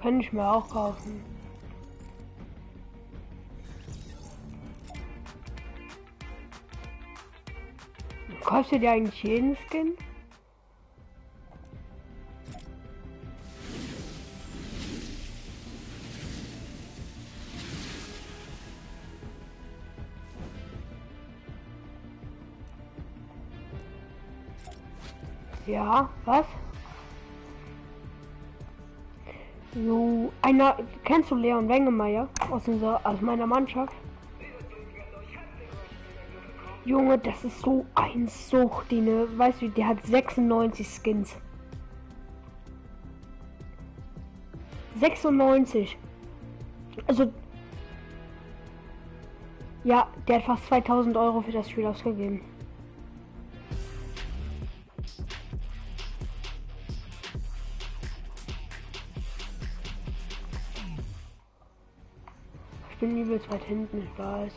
Könnte ich mir auch kaufen. Kostet ja eigentlich jeden Skin? Ja, was? So, einer, kennst du Leon Wengemeier aus meiner Mannschaft? Junge, das ist so ein Suchtine. Weißt du, der hat 96 Skins. 96. Also, ja, der hat fast 2000 Euro für das Spiel ausgegeben. Ich bin übelst weit hinten, ich weiß.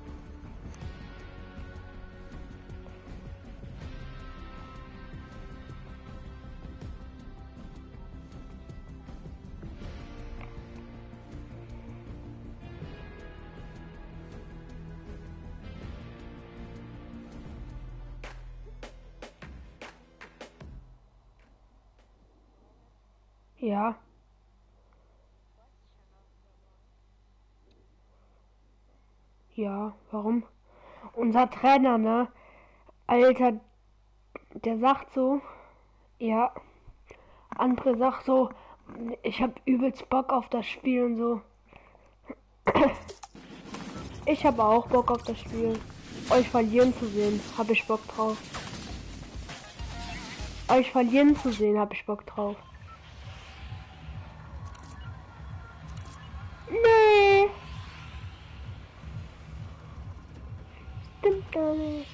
Ja. Ja, warum? Unser Trainer, ne? Alter, der sagt so, ja. André sagt so, ich hab übelst Bock auf das Spiel und so. Ich habe auch Bock auf das Spiel. Euch verlieren zu sehen, habe ich Bock drauf. Euch verlieren zu sehen, habe ich Bock drauf. Nee. Stimmt gar nicht.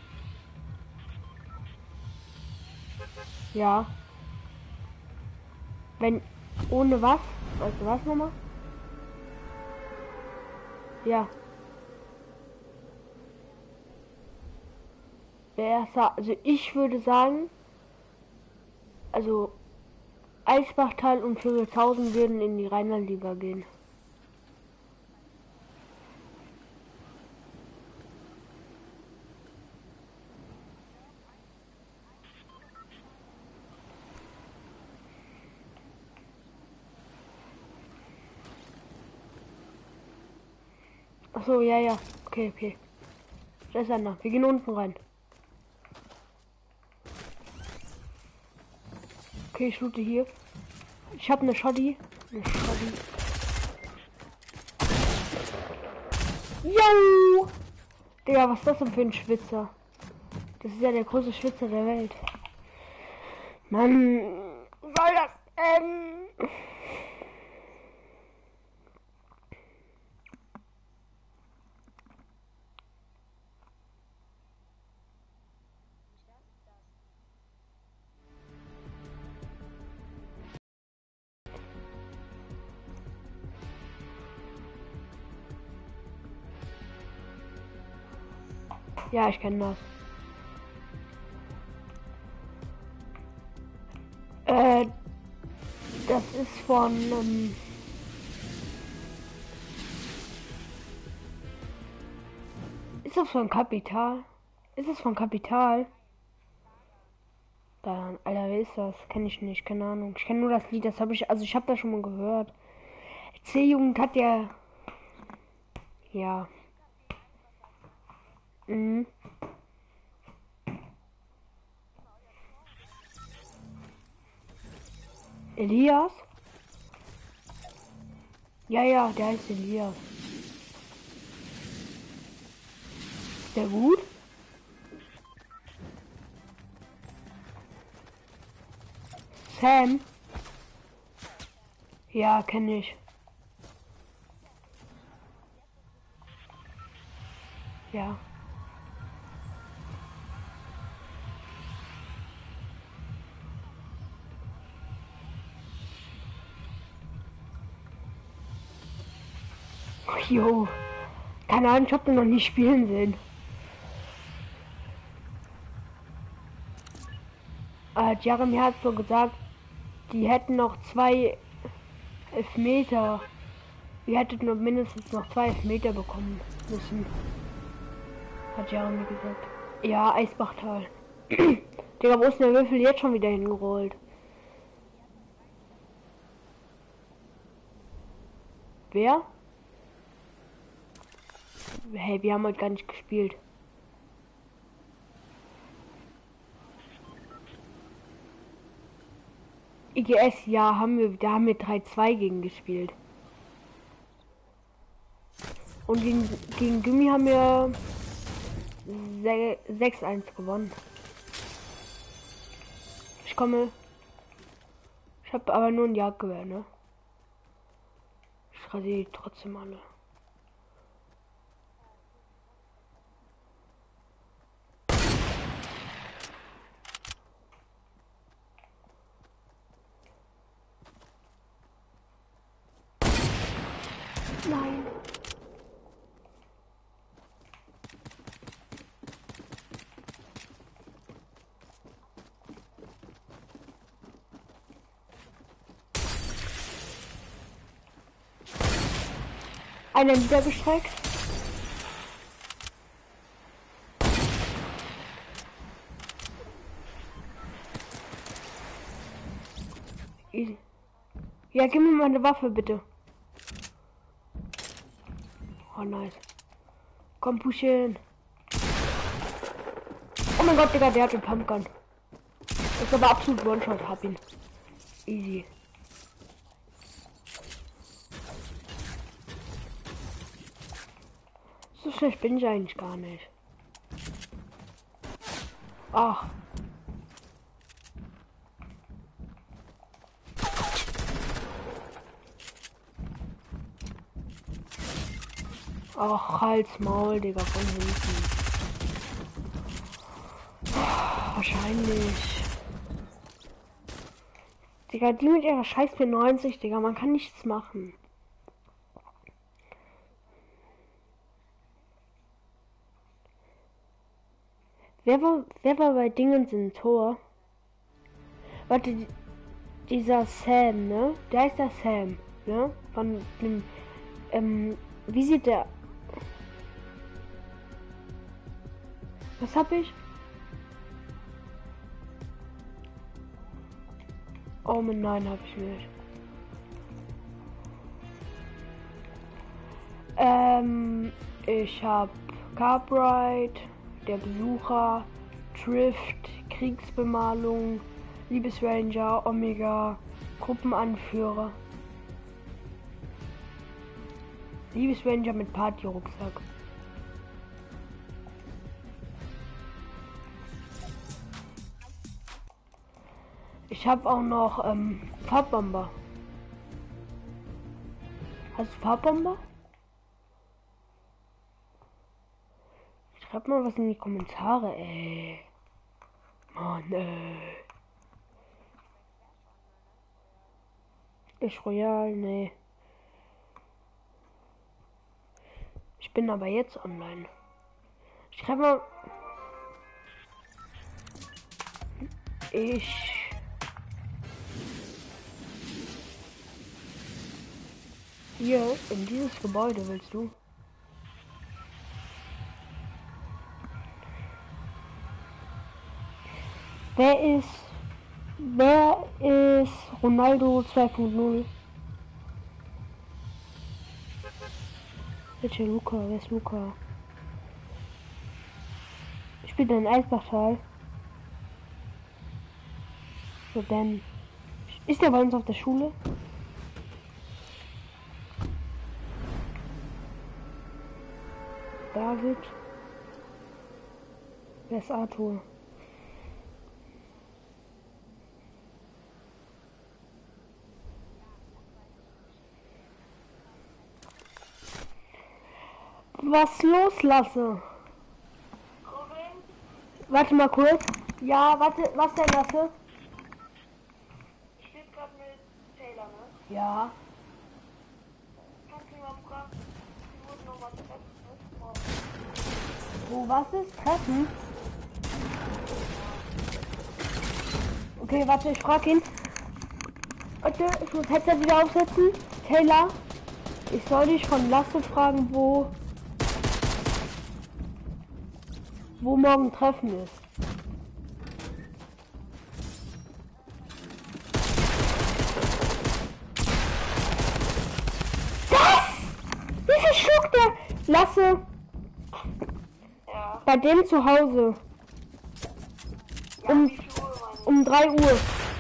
Ja. Wenn, ohne was? Weißt du was nochmal? Ja. Also ich würde sagen, also Eisbachtal und Vögelshausen würden in die Rheinland-Liga gehen. Achso, ja, ja. Okay, okay. Da ist einer. Wir gehen unten rein. Okay, ich shoote hier. Ich habe eine Shoddy. Yo! Digga, was ist das denn für ein Schwitzer? Das ist ja der größte Schwitzer der Welt. Mann, soll das Ja, ich kenne das. Das ist von ist das von Kapital? Ist es von Kapital? Dann, Alter, wer ist das? Kenne ich nicht, keine Ahnung. Ich kenne nur das Lied, das habe ich, also ich habe das schon mal gehört. C-Jugend hat ja, ja. Mhm. Elias? Ja, ja, der heißt Elias. Ist der gut? Sam? Ja, kenne ich. Ja. Jo. Keine Ahnung, ich hab den noch nie spielen sehen. Jeremy hat so gesagt, die hätten noch zwei Elfmeter. Ihr hättet nur mindestens noch 2 Elfmeter bekommen müssen. Hat Jeremy gesagt. Ja, Eisbachtal. Digga, wo ist denn der Würfel jetzt schon wieder hingerollt? Wer? Hey, wir haben heute gar nicht gespielt. IGS, ja, da haben wir 3-2 gegen gespielt. Und gegen Gummi haben wir 6-1 gewonnen. Ich komme. Ich habe aber nur ein Jagdgewehr, ne? Ich rasiere trotzdem alle. Nein. Einer niedergestreckt. Ja, gib mir mal eine Waffe, bitte. Oh, nice. Komm, push hin. Oh mein Gott, Digga, der hat den Pumpgun. Das ist aber absolut One-Shot, hab ihn. Easy. So schlecht bin ich eigentlich gar nicht. Ach. Ach, Hals, Maul, Digga, von hinten. Wahrscheinlich. Digga, die mit ihrer scheiß P90, Digga, man kann nichts machen. Wer war bei Dingens im Tor? Warte, dieser Sam, ne? Der ist der Sam, ne? Von dem, wie sieht der... Was hab ich? Oh nein, hab ich nicht. Ich hab Cartwright, der Besucher, Drift, Kriegsbemalung, Liebesranger, Omega, Gruppenanführer. Liebesranger mit Party-Rucksack. Ich habe auch noch Farbbomber. Hast du Farbbomber? Schreib mal was in die Kommentare, ey. Mann, ey. Ich Royal, nee. Ich bin aber jetzt online. Schreib mal. Hier, in dieses Gebäude willst du? Wer ist Ronaldo 2.0? Welcher Luca? Wer ist Luca? Ich bin in Eisbachtal. So, denn. Ist der bei uns auf der Schule? David. Wer ist Arthur? Was loslasse? Warte mal kurz. Ja, warte, was denn Lasse? Ich spiele gerade mit Taylor, ne? Ja. Kannst du mal fragen, die wurden nochmal treffen, ne? Wo was ist? Treffen? Okay, warte, ich frag ihn. Warte, ich muss Headset wieder aufsetzen. Taylor, ich soll dich von Lasse fragen, wo morgen Treffen ist. Wieso schluckt der Lasse Ja. bei dem zu Hause Ja, wie viel Uhr meine ich? um 3 Uhr? 3 Uhr,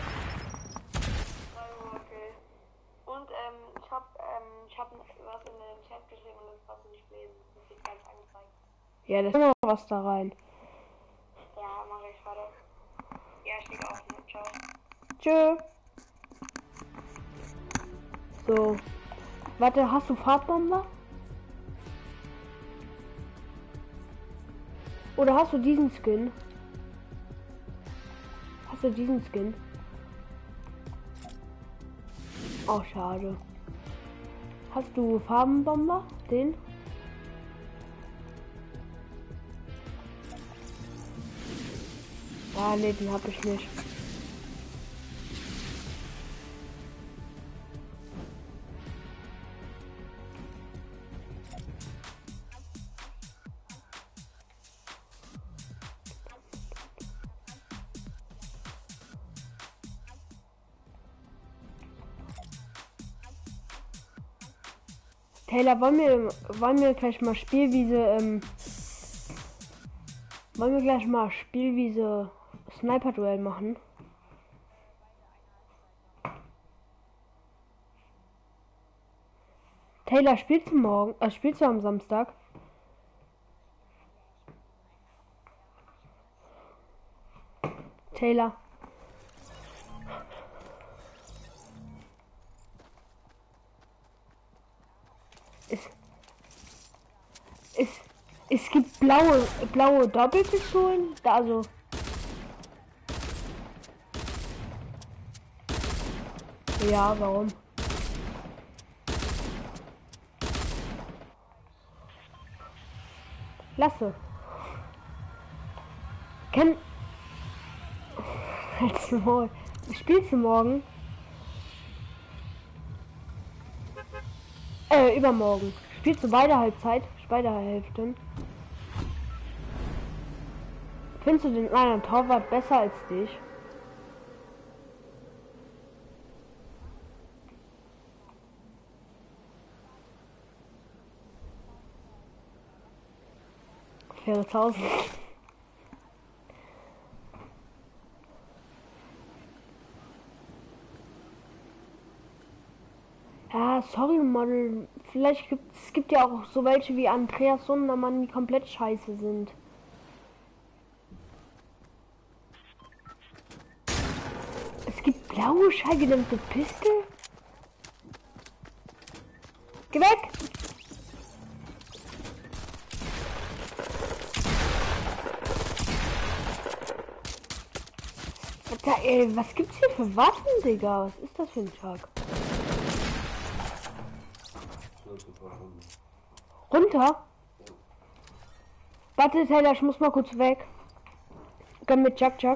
okay. Und ich hab was in den Chat geschrieben und das kannst du nicht lesen. Das wird ganz angezeigt. Ja, da ist immer was da rein. Ja, mach ich, warte. Ja, ich leg auf, ne? Ciao. Tschö. So. Warte, hast du Farbomber? Oder hast du diesen Skin? Hast du diesen Skin? Oh, schade. Hast du Farbenbomber? Den? Ah, ne, den hab ich nicht. Taylor, wollen wir gleich mal Spielwiese, wollen wir gleich mal Spielwiese Sniper-Duell machen? Taylor, spielst du am Samstag? Taylor. Es gibt blaue Doppelpistolen, da also. Ja, warum? Lasse. Halt's Maul. Spielst du morgen? Übermorgen. Spielst du beide Halbzeit? Beide Hälften? Findest du den anderen Torwart besser als dich? Faire 1000. Ja, sorry, Model. Es gibt ja auch so welche wie Andreas Sundermann, die komplett scheiße sind. Es gibt blaue schallgedämpfte Pistol? Geh weg! Alter, ey, was gibt's hier für Waffen, Digga? Was ist das für ein Tag? Runter? Warte, Taylor, ich muss mal kurz weg. Komm mit Chuck.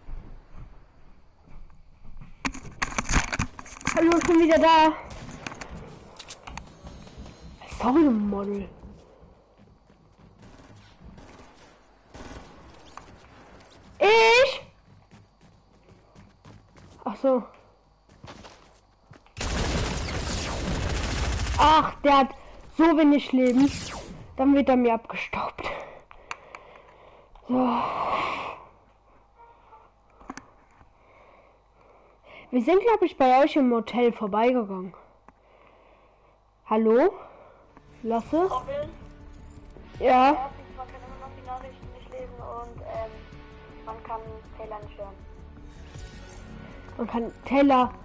Hallo, ich bin wieder da. auch ein Model. Ich? Ach so. Ach, der hat so wenig Leben. Dann wird er mir abgestaubt. So. Wir sind, glaube ich, bei euch im Hotel vorbeigegangen. Hallo? Lasse? Robin, Ja. man kann immer noch die Nachrichten nicht lesen und man kann Taylor nicht hören. Man kann Taylor.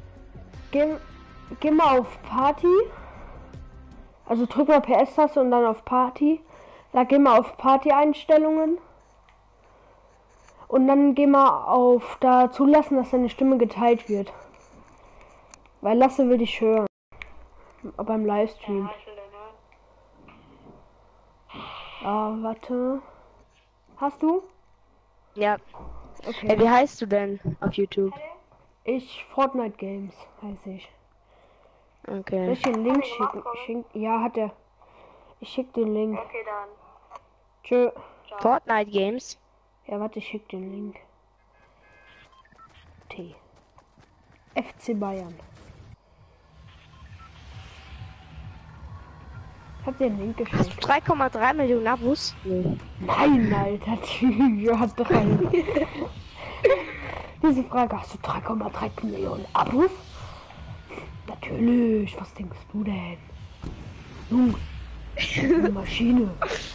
Geh mal auf Party. Also drück mal PS-Taste und dann auf Party. Da geh mal auf Party-Einstellungen. Und dann geh mal auf da zulassen, dass deine Stimme geteilt wird. Weil Lasse will dich hören. Beim Livestream. Ja, ich will den hören. Ah, warte. Hast du? Ja. Okay. Wie heißt du denn auf YouTube? Ich Fortnite Games heiße ich. Soll Okay. ich den Link Hast du gemacht, schicken? Robin? Ja, hat er. Ich schick den Link. Okay, dann. Tschö. Ciao. Fortnite Games. Ja, warte, ich schick den Link. T. FC Bayern. Ich hab den Link Hast du geschickt. 3,3 Millionen Abos? Nee. Nein, Alter, ja, hat 3. Diese Frage, hast du 3,3 Millionen Abos? Natürlich, was denkst du denn? Junge, eine Maschine.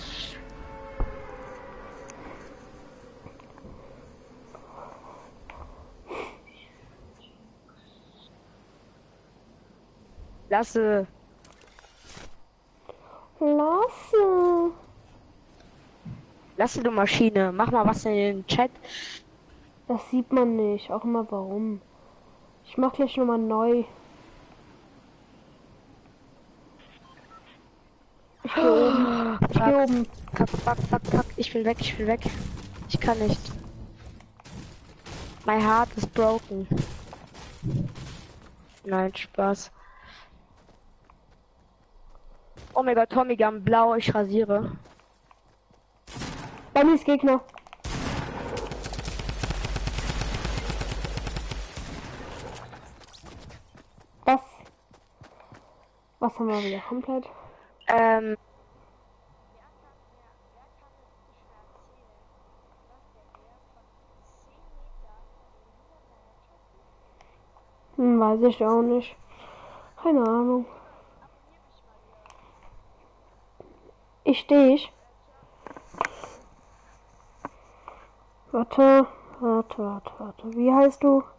Lasse. Lasse. Lasse, du Maschine. Mach mal was in den Chat. Das sieht man nicht, auch immer warum. Ich mach gleich nochmal neu. Ich geh oben. Ich geh oben. Fuck. Ich will weg, ich will weg. Ich kann nicht. My heart is broken. Nein, Spaß. Oh mein Gott, Tommy Gun blau, ich rasiere. Bei mir ist Gegner. Was haben wir wieder komplett? Weiß ich auch nicht. Keine Ahnung. Ich. Warte. Wie heißt du?